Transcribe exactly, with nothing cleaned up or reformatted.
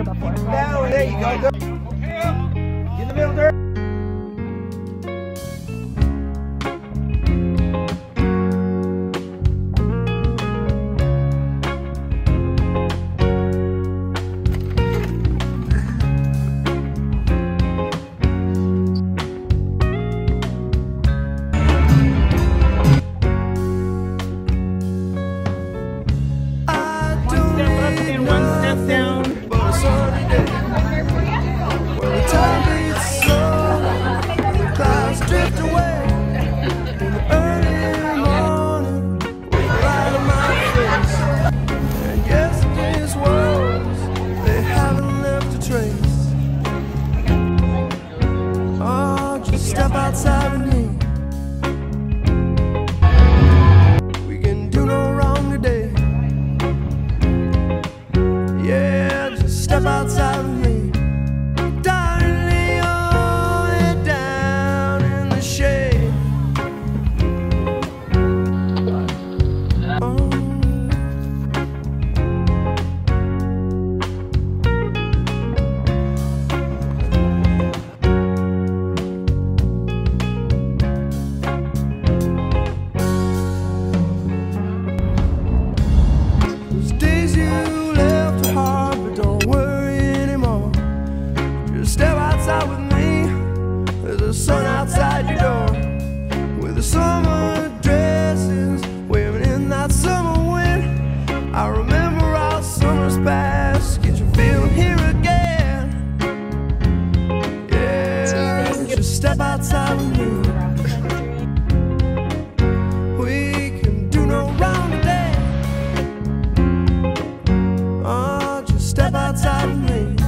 there before. So Now, there you go. Get in the middle there. Step outside with me. We can do no wrong today. Yeah, just step outside with me. Darling, lay your head down in the shade. Oh. Step outside with me. There's a sun outside your door, with the summer dresses waving in that summer wind. I remember our summers past. Get you feeling here again. Yeah, just step outside with me. We can do no wrong today. Oh, just step outside with me.